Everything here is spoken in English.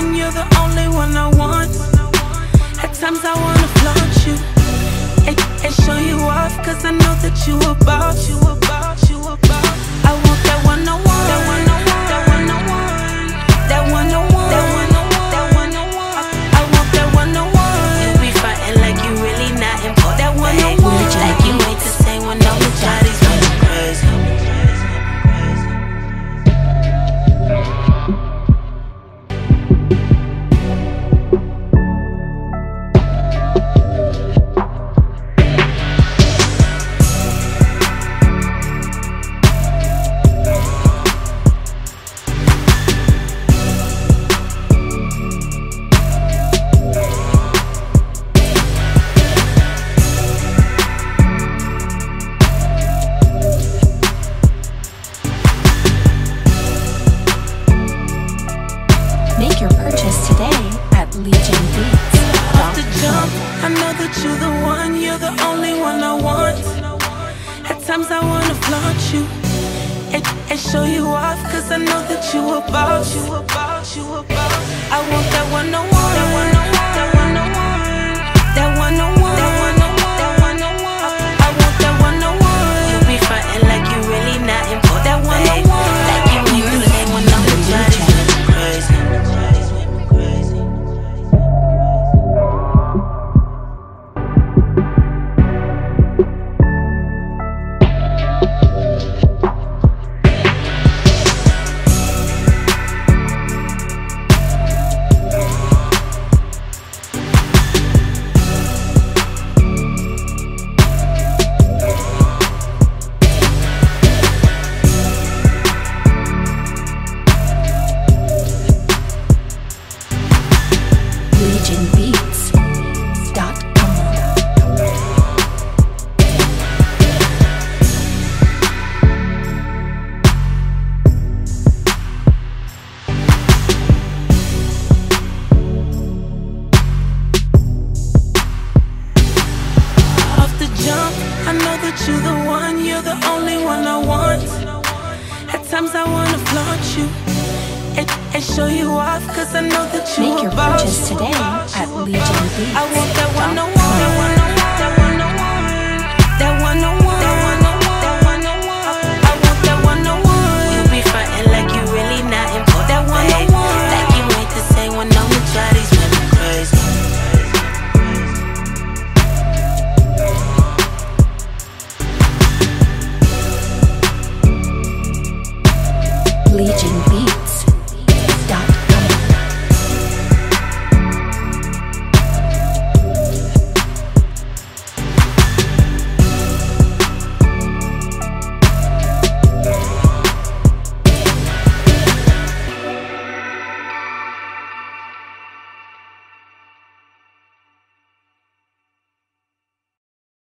one, you're the only one I want. At times I wanna flaunt you and show you off, cause I know that you about. I want that one on one, that one on one, that one on one, that one on one, that one on one, that one on one. I want that one on one. You be frontin' like you really not important. That one on one, like you ain't the same when I'm with Johnny's going crazy. Make your purchase today at legionbeats.com. Off the jump, I know that you're the one, you're the only one I want. At times I wanna flaunt you and show you off, cause I know that you about. I want that one on one, that one on one, that one on one, that one on one, that one on one, that one on one. I want that one on one. You be frontin' like you really not important. That one on one, like you ain't the same when I'm with Johnny. Crazy. I know that you're the one, you're the only one I want. At times I wanna flaunt you and show you off, cause I know that you Make your about. purchase today at legionbeats.com. I want that one on one.